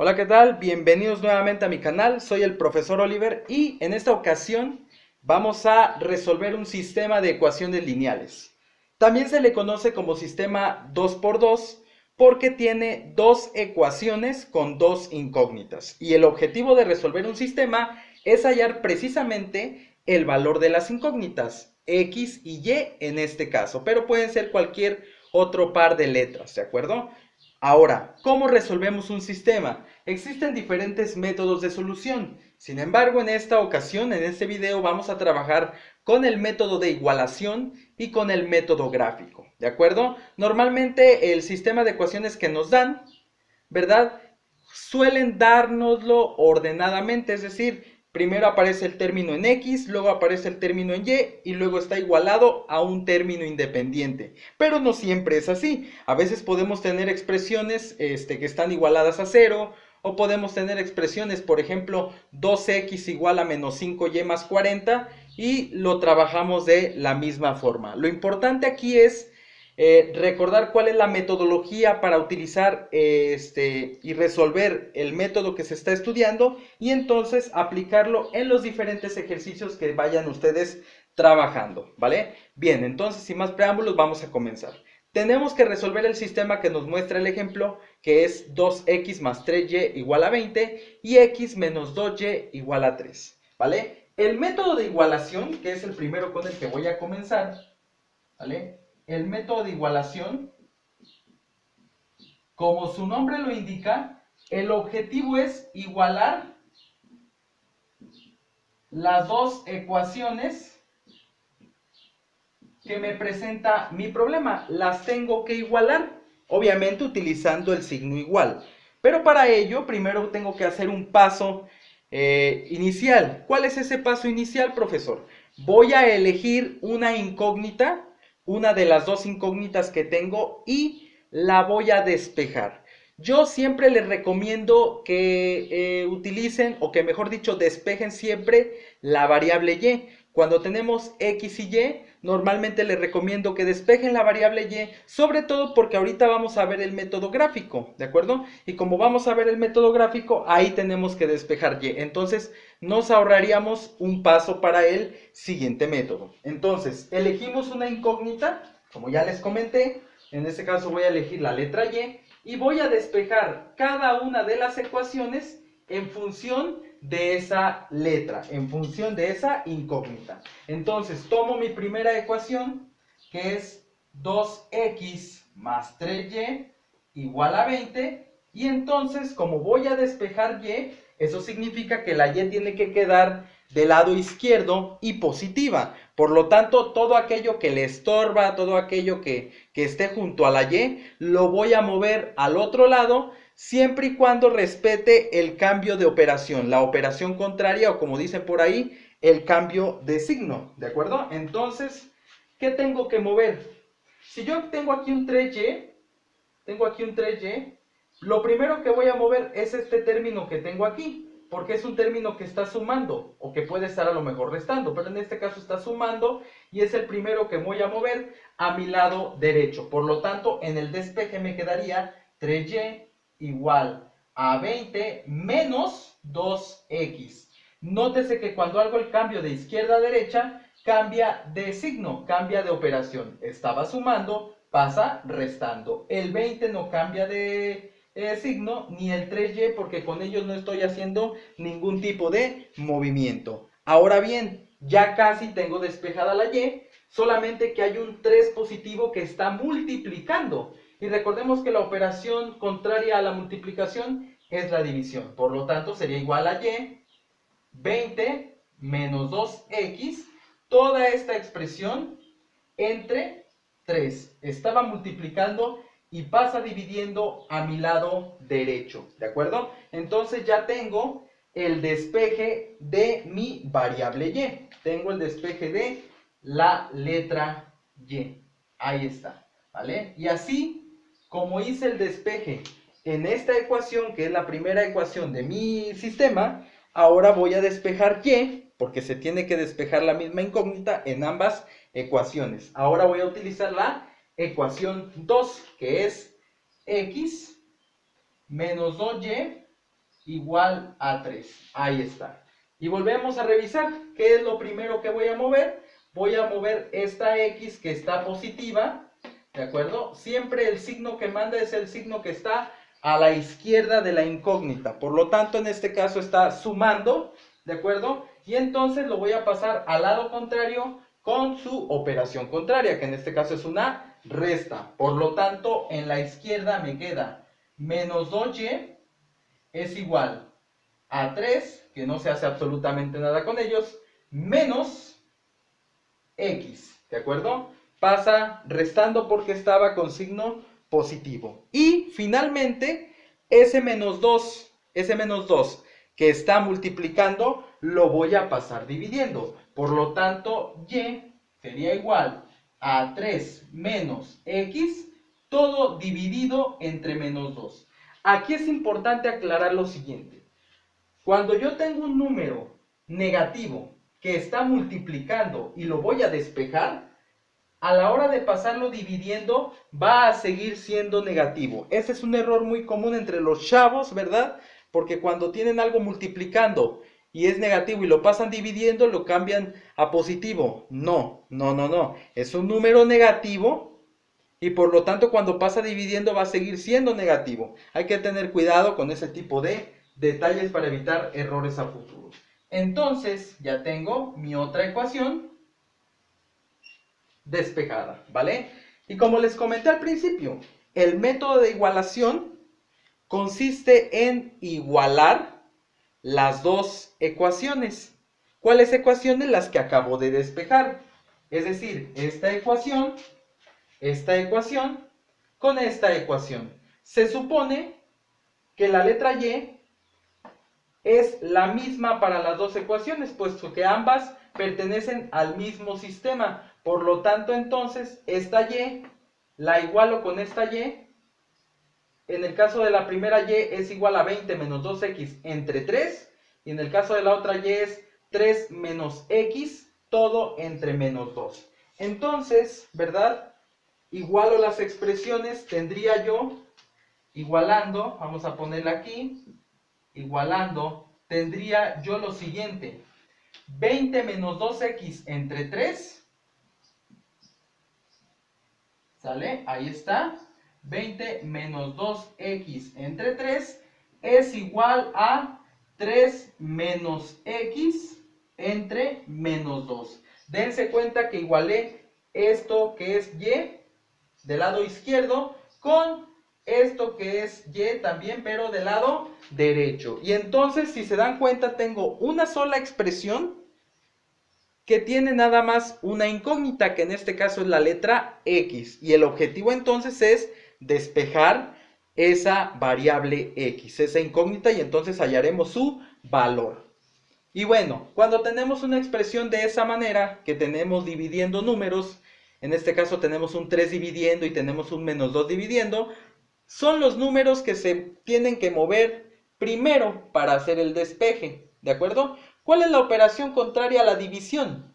Hola, ¿qué tal? Bienvenidos nuevamente a mi canal. Soy el profesor Oliver y en esta ocasión vamos a resolver un sistema de ecuaciones lineales. También se le conoce como sistema 2 por 2 porque tiene dos ecuaciones con dos incógnitas. Y el objetivo de resolver un sistema es hallar precisamente el valor de las incógnitas, X y Y en este caso, pero pueden ser cualquier otro par de letras, ¿de acuerdo? Ahora, ¿cómo resolvemos un sistema? Existen diferentes métodos de solución. Sin embargo, en esta ocasión, en este video, vamos a trabajar con el método de igualación y con el método gráfico. ¿De acuerdo? Normalmente el sistema de ecuaciones que nos dan, ¿verdad? Suelen dárnoslo ordenadamente, es decir, primero aparece el término en X, luego aparece el término en Y y luego está igualado a un término independiente. Pero no siempre es así. A veces podemos tener expresiones que están igualadas a cero, o podemos tener expresiones, por ejemplo, 2x igual a menos 5y más 40 y lo trabajamos de la misma forma. Lo importante aquí es recordar cuál es la metodología para utilizar y resolver el método que se está estudiando y entonces aplicarlo en los diferentes ejercicios que vayan ustedes trabajando, ¿vale? Bien, entonces sin más preámbulos vamos a comenzar. Tenemos que resolver el sistema que nos muestra el ejemplo, que es 2x más 3y igual a 20 y x menos 2y igual a 3, ¿vale? El método de igualación, que es el primero con el que voy a comenzar, ¿vale? El método de igualación, como su nombre lo indica, el objetivo es igualar las dos ecuaciones que me presenta mi problema. Las tengo que igualar, obviamente utilizando el signo igual. Pero para ello, primero tengo que hacer un paso inicial. ¿Cuál es ese paso inicial, profesor? Voy a elegir una incógnita, una de las dos incógnitas que tengo, y la voy a despejar. Yo siempre les recomiendo que utilicen, o que mejor dicho, despejen siempre la variable y. Cuando tenemos x y y, normalmente les recomiendo que despejen la variable y, sobre todo porque ahorita vamos a ver el método gráfico, ¿de acuerdo? Y como vamos a ver el método gráfico, ahí tenemos que despejar y. Entonces, nos ahorraríamos un paso para el siguiente método. Entonces, elegimos una incógnita, como ya les comenté. En este caso voy a elegir la letra y voy a despejar cada una de las ecuaciones en función de esa letra, en función de esa incógnita. Entonces, tomo mi primera ecuación, que es 2x más 3y igual a 20, y entonces, como voy a despejar y, eso significa que la y tiene que quedar del lado izquierdo y positiva. Por lo tanto, todo aquello que le estorba, todo aquello que esté junto a la y, lo voy a mover al otro lado, siempre y cuando respete el cambio de operación, la operación contraria, o como dicen por ahí, el cambio de signo, ¿de acuerdo? Entonces, ¿qué tengo que mover? Si yo tengo aquí un 3y, lo primero que voy a mover es este término que tengo aquí, porque es un término que está sumando, o que puede estar a lo mejor restando, pero en este caso está sumando, y es el primero que voy a mover a mi lado derecho. Por lo tanto, en el despeje me quedaría 3y igual a 20 menos 2x. Nótese que cuando hago el cambio de izquierda a derecha, cambia de signo, cambia de operación. Estaba sumando, pasa restando. El 20 no cambia de signo, ni el 3y, porque con ellos no estoy haciendo ningún tipo de movimiento. Ahora bien, ya casi tengo despejada la y, solamente que hay un 3 positivo que está multiplicando. Y recordemos que la operación contraria a la multiplicación es la división. Por lo tanto, sería igual a y 20 menos 2x, toda esta expresión entre 3. Estaba multiplicando y pasa dividiendo a mi lado derecho, ¿de acuerdo? Entonces ya tengo el despeje de mi variable y. Tengo el despeje de la letra y. Ahí está, ¿vale? Y así como hice el despeje en esta ecuación, que es la primera ecuación de mi sistema, ahora voy a despejar y, porque se tiene que despejar la misma incógnita en ambas ecuaciones. Ahora voy a utilizar la ecuación 2, que es x menos 2y igual a 3. Ahí está. Y volvemos a revisar. ¿Qué es lo primero que voy a mover? Voy a mover esta X que está positiva, ¿de acuerdo? Siempre el signo que manda es el signo que está a la izquierda de la incógnita. Por lo tanto, en este caso está sumando, ¿de acuerdo? Y entonces lo voy a pasar al lado contrario con su operación contraria, que en este caso es una resta. Por lo tanto, en la izquierda me queda menos 2y es igual a 3, que no se hace absolutamente nada con ellos, menos x, ¿de acuerdo? Pasa restando porque estaba con signo positivo. Y finalmente, ese menos 2 que está multiplicando, lo voy a pasar dividiendo. Por lo tanto, y sería igual a 3 menos x, todo dividido entre menos 2. Aquí es importante aclarar lo siguiente. Cuando yo tengo un número negativo que está multiplicando y lo voy a despejar, a la hora de pasarlo dividiendo va a seguir siendo negativo. Ese es un error muy común entre los chavos, ¿verdad? Porque cuando tienen algo multiplicando y es negativo y lo pasan dividiendo, lo cambian a positivo. No. Es un número negativo y por lo tanto cuando pasa dividiendo va a seguir siendo negativo. Hay que tener cuidado con ese tipo de detalles para evitar errores a futuro. Entonces ya tengo mi otra ecuación despejada, ¿vale? Y como les comenté al principio, el método de igualación consiste en igualar las dos ecuaciones. ¿Cuáles ecuaciones? Las que acabo de despejar. Es decir, esta ecuación con esta ecuación. Se supone que la letra Y es la misma para las dos ecuaciones, puesto que ambas pertenecen al mismo sistema. Por lo tanto, entonces, esta Y la igualo con esta Y. En el caso de la primera Y es igual a 20 menos 2x entre 3. Y en el caso de la otra Y es 3 menos x, todo entre menos 2. Entonces, ¿verdad? Igualo las expresiones, tendría yo, igualando, vamos a ponerla aquí, igualando, tendría yo lo siguiente. 20 menos 2x entre 3, ¿sale? Ahí está. 20 menos 2x entre 3 es igual a 3 menos x entre menos 2. Dense cuenta que igualé esto que es y del lado izquierdo con esto que es y también, pero del lado derecho. Y entonces, si se dan cuenta, tengo una sola expresión que tiene nada más una incógnita, que en este caso es la letra x. Y el objetivo entonces es despejar esa variable x, esa incógnita, y entonces hallaremos su valor. Y bueno, cuando tenemos una expresión de esa manera, que tenemos dividiendo números, en este caso tenemos un 3 dividiendo y tenemos un menos 2 dividiendo, son los números que se tienen que mover primero para hacer el despeje, ¿de acuerdo? ¿Cuál es la operación contraria a la división?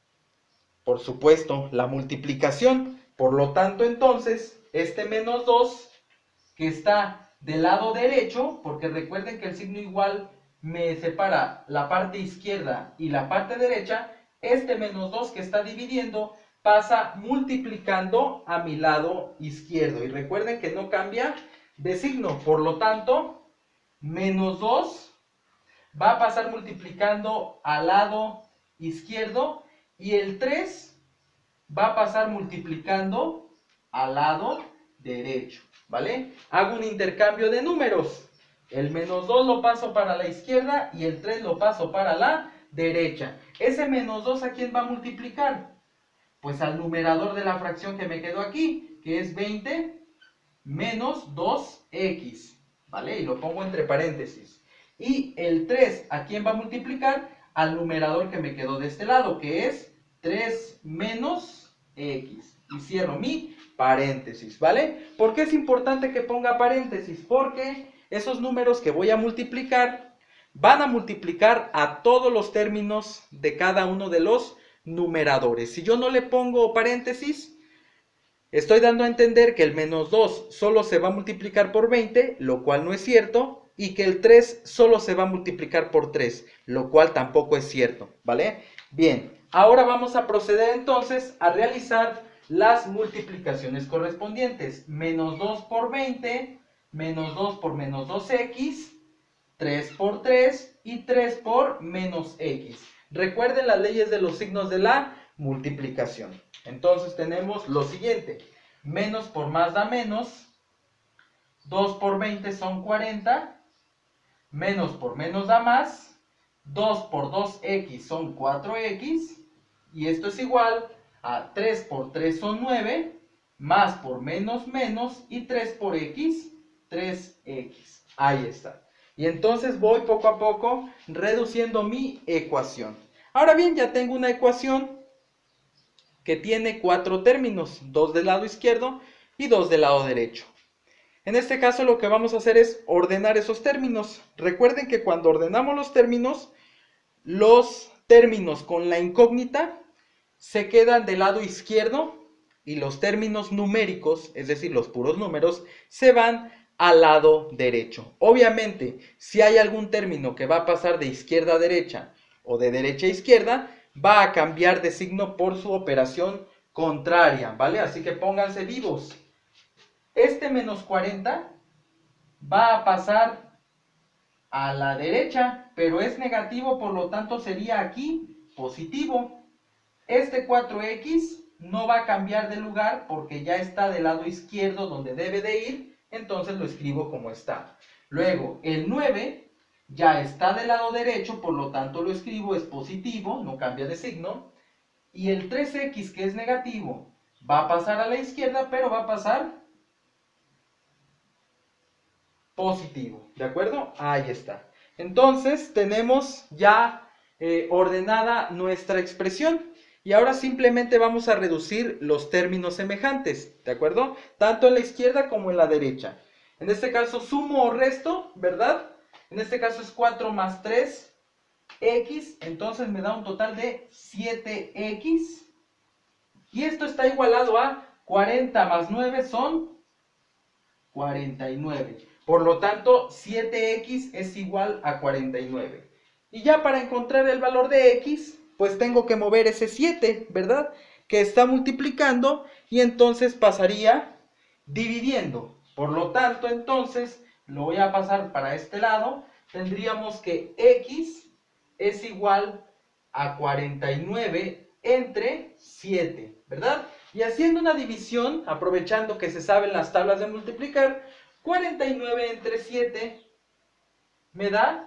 Por supuesto, la multiplicación. Por lo tanto, entonces, este menos 2 que está del lado derecho, porque recuerden que el signo igual me separa la parte izquierda y la parte derecha, este menos 2 que está dividiendo pasa multiplicando a mi lado izquierdo. Y recuerden que no cambia de signo. Por lo tanto, menos 2 va a pasar multiplicando al lado izquierdo y el 3 va a pasar multiplicando al lado derecho, ¿vale? Hago un intercambio de números. El menos 2 lo paso para la izquierda y el 3 lo paso para la derecha. Ese menos 2, ¿a quién va a multiplicar? Pues al numerador de la fracción que me quedó aquí, que es 20 menos 2x, ¿vale? Y lo pongo entre paréntesis. Y el 3, ¿a quién va a multiplicar? Al numerador que me quedó de este lado, que es 3 menos x. Y cierro mi paréntesis, ¿vale? ¿Por qué es importante que ponga paréntesis? Porque esos números que voy a multiplicar van a multiplicar a todos los términos de cada uno de los numeradores. Si yo no le pongo paréntesis, estoy dando a entender que el menos 2 solo se va a multiplicar por 20, lo cual no es cierto. y que el 3 solo se va a multiplicar por 3, lo cual tampoco es cierto, ¿vale? Bien, ahora vamos a proceder entonces a realizar las multiplicaciones correspondientes. Menos 2 por 20, menos 2 por menos 2x, 3 por 3 y 3 por menos x. Recuerden las leyes de los signos de la multiplicación. Entonces tenemos lo siguiente. Menos por más da menos. 2 por 20 son 40. Menos por menos da más. 2 por 2x son 4x. Y esto es igual a 3 por 3 son 9. Más por menos menos. Y 3 por x, 3x. Ahí está. Y entonces voy poco a poco reduciendo mi ecuación. Ahora bien, ya tengo una ecuación que tiene 4 términos, 2 del lado izquierdo y 2 del lado derecho. En este caso lo que vamos a hacer es ordenar esos términos. Recuerden que cuando ordenamos los términos con la incógnita se quedan del lado izquierdo y los términos numéricos, es decir, los puros números, se van al lado derecho. Obviamente, si hay algún término que va a pasar de izquierda a derecha o de derecha a izquierda, va a cambiar de signo por su operación contraria, ¿vale? Así que pónganse vivos. Este menos 40 va a pasar a la derecha, pero es negativo, por lo tanto sería aquí positivo. Este 4x no va a cambiar de lugar porque ya está del lado izquierdo donde debe de ir, entonces lo escribo como está. Luego, el 9 ya está del lado derecho, por lo tanto lo escribo, es positivo, no cambia de signo. Y el 3x, que es negativo, va a pasar a la izquierda, pero va a pasar positivo, ¿de acuerdo? Ahí está. Entonces tenemos ya ordenada nuestra expresión. Y ahora simplemente vamos a reducir los términos semejantes, ¿de acuerdo? Tanto en la izquierda como en la derecha. En este caso sumo o resto, ¿verdad? En este caso es 4 más 3x, entonces me da un total de 7x. Y esto está igualado a 40 más 9 son 49. Por lo tanto, 7x es igual a 49. Y ya para encontrar el valor de x, pues tengo que mover ese 7, ¿verdad? Que está multiplicando y entonces pasaría dividiendo. Por lo tanto, entonces, lo voy a pasar para este lado. Tendríamos que x es igual a 49 entre 7, ¿verdad? Y haciendo una división, aprovechando que se saben las tablas de multiplicar, 49 entre 7 me da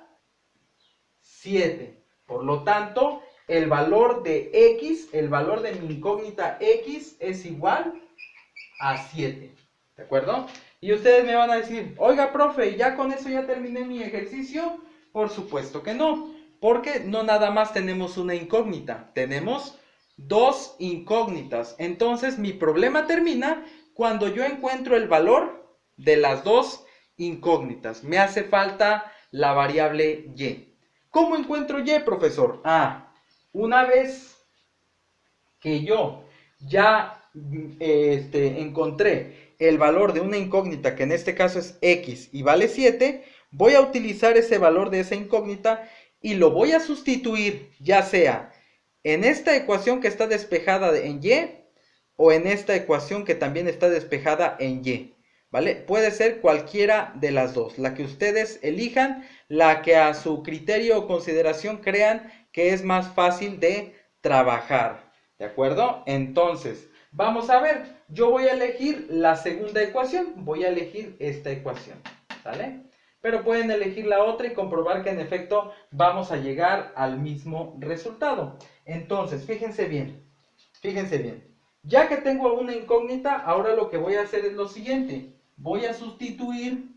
7. Por lo tanto, el valor de x, el valor de mi incógnita x es igual a 7. ¿De acuerdo? Y ustedes me van a decir, oiga, profe, ¿ya con eso ya terminé mi ejercicio? Por supuesto que no, porque no nada más tenemos una incógnita, tenemos dos incógnitas. Entonces mi problema termina cuando yo encuentro el valor de las dos incógnitas. Me hace falta la variable y. ¿Cómo encuentro y, profesor? Una vez que yo ya encontré el valor de una incógnita, que en este caso es x y vale 7, voy a utilizar ese valor de esa incógnita y lo voy a sustituir ya sea en esta ecuación que está despejada en y o en esta ecuación que también está despejada en y, ¿vale? Puede ser cualquiera de las dos, la que ustedes elijan, la que a su criterio o consideración crean que es más fácil de trabajar, ¿de acuerdo? Entonces, vamos a ver, yo voy a elegir la segunda ecuación, voy a elegir esta ecuación, ¿sale? Pero pueden elegir la otra y comprobar que en efecto vamos a llegar al mismo resultado. Entonces, fíjense bien, fíjense bien. Ya que tengo una incógnita, ahora lo que voy a hacer es lo siguiente. Voy a sustituir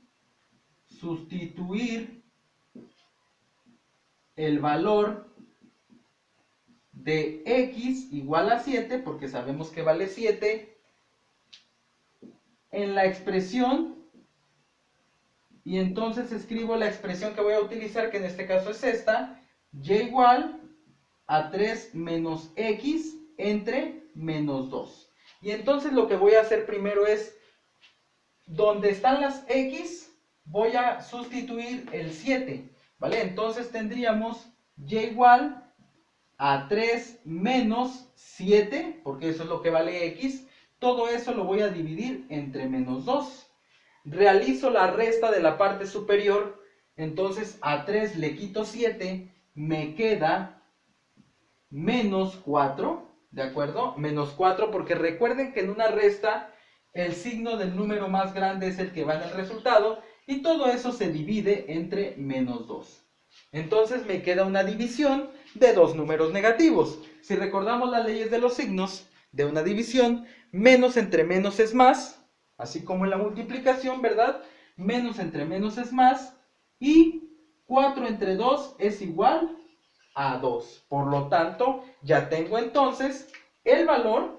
el valor de x igual a 7, porque sabemos que vale 7, en la expresión, y entonces escribo la expresión que voy a utilizar, que en este caso es esta, y igual a 3 menos x entre menos 2. Y entonces lo que voy a hacer primero es, donde están las x, voy a sustituir el 7, ¿vale? Entonces tendríamos y igual a 3 menos 7, porque eso es lo que vale x. Todo eso lo voy a dividir entre menos 2. Realizo la resta de la parte superior, entonces a 3 le quito 7, me queda menos 4, ¿de acuerdo? Menos 4, porque recuerden que en una resta el signo del número más grande es el que va en el resultado, y todo eso se divide entre menos 2. Entonces me queda una división de dos números negativos. Si recordamos las leyes de los signos de una división, menos entre menos es más, así como en la multiplicación, ¿verdad? Menos entre menos es más, y 4 entre 2 es igual a 2. Por lo tanto, ya tengo entonces el valor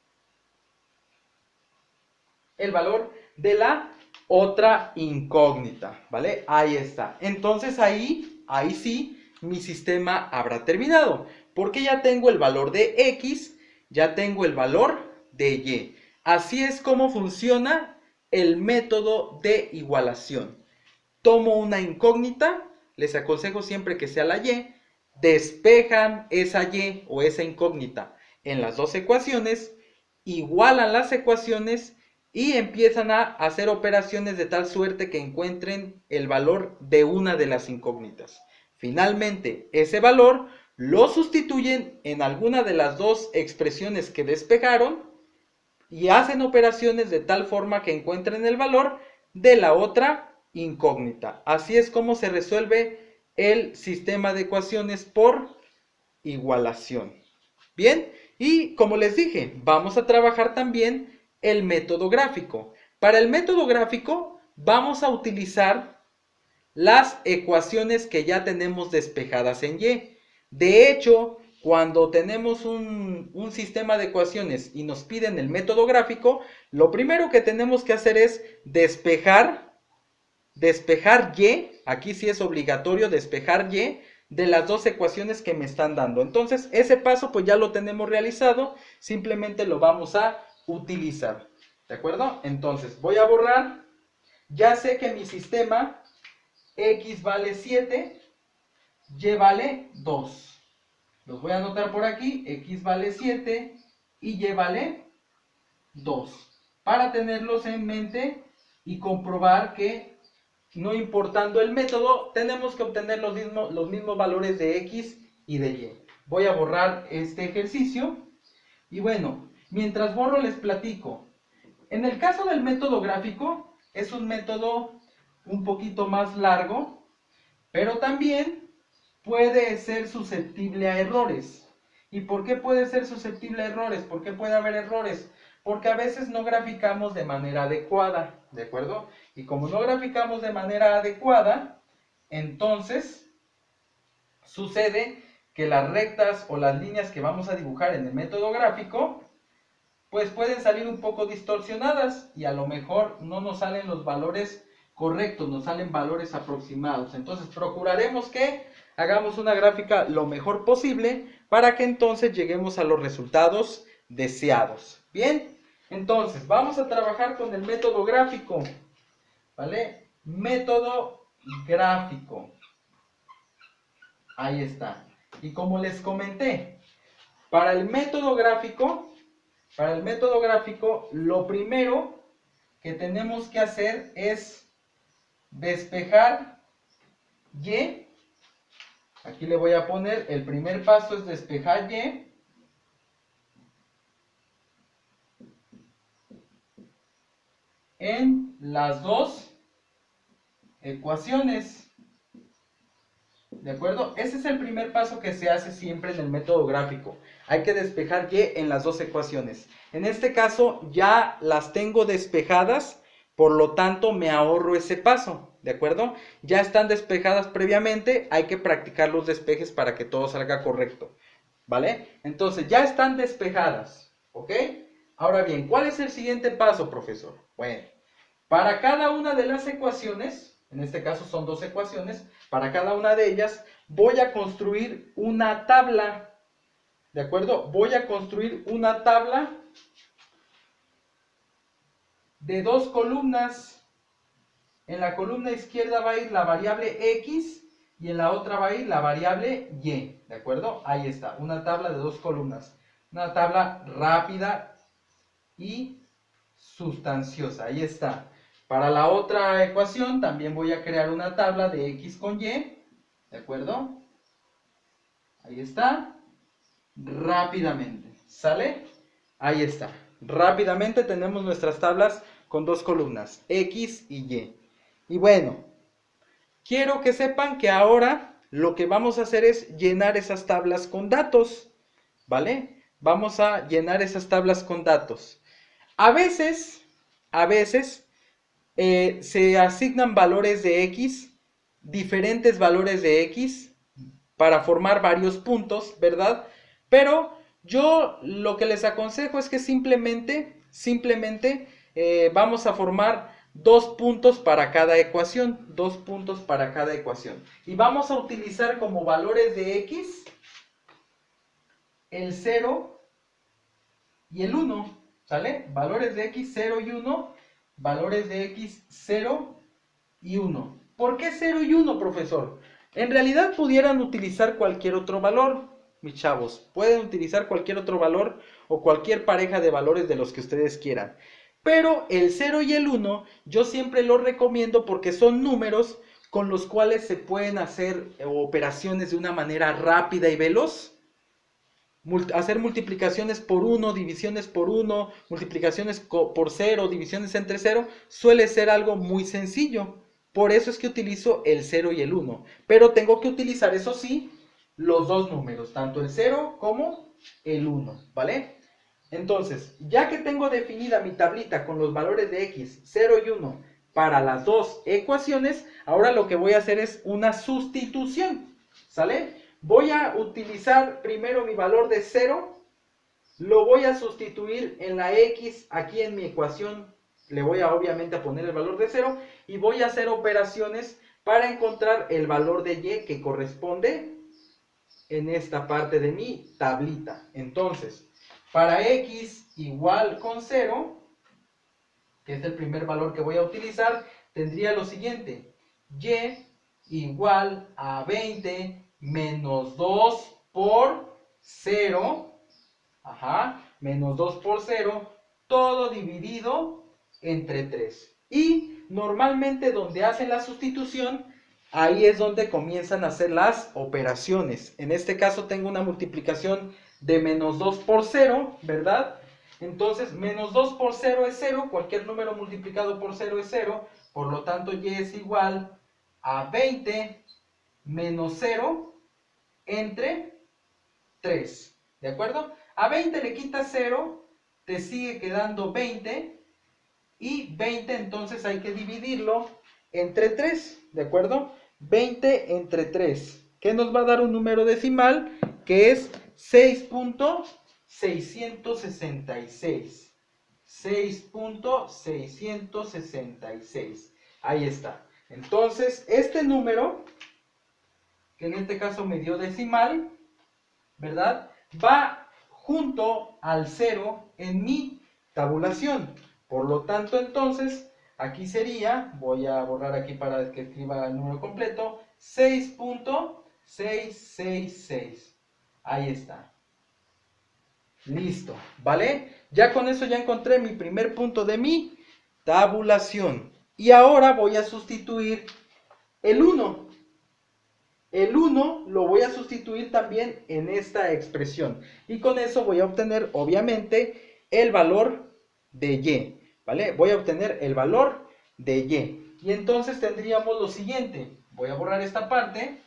de la otra incógnita, ¿vale? Ahí está. Entonces ahí sí, mi sistema habrá terminado, porque ya tengo el valor de x, ya tengo el valor de y. Así es como funciona el método de igualación. Tomo una incógnita, les aconsejo siempre que sea la y, despejan esa y o esa incógnita en las dos ecuaciones, igualan las ecuaciones y empiezan a hacer operaciones de tal suerte que encuentren el valor de una de las incógnitas. Finalmente, ese valor lo sustituyen en alguna de las dos expresiones que despejaron y hacen operaciones de tal forma que encuentren el valor de la otra incógnita. Así es como se resuelve el sistema de ecuaciones por igualación. Bien, y como les dije, vamos a trabajar también el método gráfico. Para el método gráfico vamos a utilizar las ecuaciones que ya tenemos despejadas en Y. De hecho, cuando tenemos un sistema de ecuaciones y nos piden el método gráfico, lo primero que tenemos que hacer es despejar Y, aquí sí es obligatorio despejar Y de las dos ecuaciones que me están dando. Entonces, ese paso pues ya lo tenemos realizado, simplemente lo vamos a utilizar. ¿De acuerdo? Entonces, voy a borrar, ya sé que mi sistema x vale 7, y vale 2. Los voy a anotar por aquí, x vale 7 y y vale 2. Para tenerlos en mente y comprobar que no importando el método, tenemos que obtener los mismos valores de x y de y. Voy a borrar este ejercicio y bueno, mientras borro les platico. En el caso del método gráfico, es un método un poquito más largo, pero también puede ser susceptible a errores. ¿Y por qué puede ser susceptible a errores? ¿Por qué puede haber errores? Porque a veces no graficamos de manera adecuada, ¿de acuerdo? Y como no graficamos de manera adecuada, entonces sucede que las rectas o las líneas que vamos a dibujar en el método gráfico, pues pueden salir un poco distorsionadas y a lo mejor no nos salen los valores correctos, nos salen valores aproximados. Entonces procuraremos que hagamos una gráfica lo mejor posible para que entonces lleguemos a los resultados deseados. Bien, entonces vamos a trabajar con el método gráfico, ¿vale? Método gráfico. Ahí está. Y como les comenté, para el método gráfico, lo primero que tenemos que hacer es despejar Y. Aquí le voy a poner, el primer paso es despejar Y. En las dos ecuaciones. ¿De acuerdo? Ese es el primer paso que se hace siempre en el método gráfico. Hay que despejar Y en las dos ecuaciones. En este caso ya las tengo despejadas, por lo tanto me ahorro ese paso. ¿De acuerdo? Ya están despejadas previamente, hay que practicar los despejes para que todo salga correcto. ¿Vale? Entonces ya están despejadas. ¿Ok? Ahora bien, ¿cuál es el siguiente paso, profesor? Bueno, para cada una de las ecuaciones, en este caso son dos ecuaciones, para cada una de ellas voy a construir una tabla, ¿de acuerdo? Voy a construir una tabla de dos columnas, En la columna izquierda va a ir la variable X y en la otra va a ir la variable Y, ¿de acuerdo? Ahí está, una tabla de dos columnas. Una tabla rápida y sustanciosa, ahí está. Para la otra ecuación también voy a crear una tabla de X con Y, ¿de acuerdo? Ahí está. Rápidamente, ¿sale? Ahí está. Rápidamente tenemos nuestras tablas con dos columnas, X y Y. Y bueno, quiero que sepan que ahora lo que vamos a hacer es llenar esas tablas con datos, ¿vale? Vamos a llenar esas tablas con datos. A veces se asignan valores de X, diferentes valores de X, para formar varios puntos, ¿verdad? Pero yo lo que les aconsejo es que simplemente vamos a formar dos puntos para cada ecuación, dos puntos para cada ecuación. Y vamos a utilizar como valores de X el 0 y el 1, ¿sale? Valores de X 0 y 1, valores de X 0 y 1. ¿Por qué 0 y 1, profesor? En realidad pudieran utilizar cualquier otro valor, mis chavos. Pueden utilizar cualquier otro valor o cualquier pareja de valores de los que ustedes quieran. Pero el 0 y el 1 yo siempre los recomiendo porque son números con los cuales se pueden hacer operaciones de una manera rápida y veloz. Hacer multiplicaciones por 1, divisiones por 1, multiplicaciones por 0, divisiones entre 0, suele ser algo muy sencillo. Por eso es que utilizo el 0 y el 1. Pero tengo que utilizar, eso sí, los dos números, tanto el 0 como el 1, ¿vale? Entonces, ya que tengo definida mi tablita con los valores de X, 0 y 1 para las dos ecuaciones, ahora lo que voy a hacer es una sustitución, ¿sale? Voy a utilizar primero mi valor de 0, lo voy a sustituir en la X aquí en mi ecuación, le voy a obviamente a poner el valor de 0 y voy a hacer operaciones para encontrar el valor de Y que corresponde en esta parte de mi tablita. Entonces, para X igual con 0, que es el primer valor que voy a utilizar, tendría lo siguiente: Y igual a 20 menos 2 por 0, menos 2 por 0, todo dividido entre 3. Y normalmente donde hacen la sustitución, ahí es donde comienzan a hacer las operaciones. En este caso tengo una multiplicación de menos 2 por 0, ¿verdad? Entonces, menos 2 por 0 es 0, cualquier número multiplicado por 0 es 0, por lo tanto Y es igual a 20 menos 0 entre 3, ¿de acuerdo? A 20 le quitas 0, te sigue quedando 20, y 20 entonces hay que dividirlo entre 3, ¿de acuerdo? 20 entre 3, que nos va a dar un número decimal que es 6.666. 6.666. Ahí está. Entonces, este número, que en este caso me dio decimal, ¿verdad? Va junto al 0 en mi tabulación. Por lo tanto, entonces, aquí sería, voy a borrar aquí para que escriba el número completo, 6.666. Ahí está. Listo, ¿vale? Ya con eso ya encontré mi primer punto de mi tabulación. Y ahora voy a sustituir el 1. El 1 lo voy a sustituir también en esta expresión. Y con eso voy a obtener, obviamente, el valor de Y. ¿Vale? Voy a obtener el valor de Y. Y entonces tendríamos lo siguiente. Voy a borrar esta parte.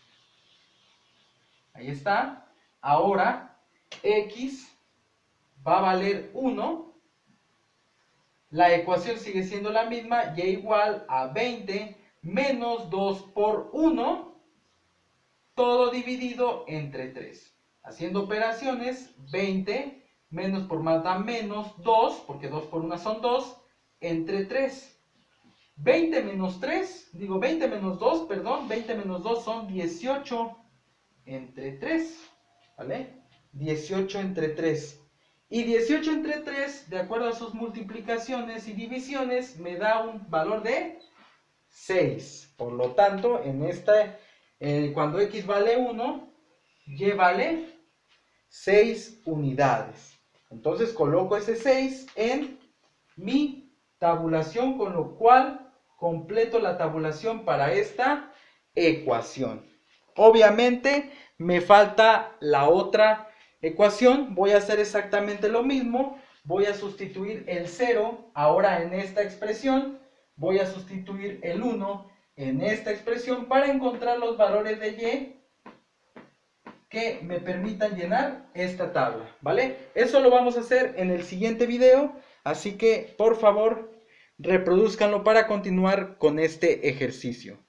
Ahí está. Ahora, X va a valer 1. La ecuación sigue siendo la misma. Y igual a 20 menos 2 por 1. Todo dividido entre 3. Haciendo operaciones, 20 menos por más da menos 2, porque 2 por 1 son 2, entre 3. 20 menos 3, digo 20 menos 2, perdón, 20 menos 2 son 18 entre 3, ¿vale? 18 entre 3. Y 18 entre 3, de acuerdo a sus multiplicaciones y divisiones, me da un valor de 6. Por lo tanto, en esta, cuando X vale 1, Y vale 6 unidades. Entonces coloco ese 6 en mi tabulación, con lo cual completo la tabulación para esta ecuación. Obviamente me falta la otra ecuación. Voy a hacer exactamente lo mismo. Voy a sustituir el 0 ahora en esta expresión. Voy a sustituir el 1 en esta expresión para encontrar los valores de Y que me permitan llenar esta tabla, ¿vale? Eso lo vamos a hacer en el siguiente video, así que por favor reproduzcanlo para continuar con este ejercicio.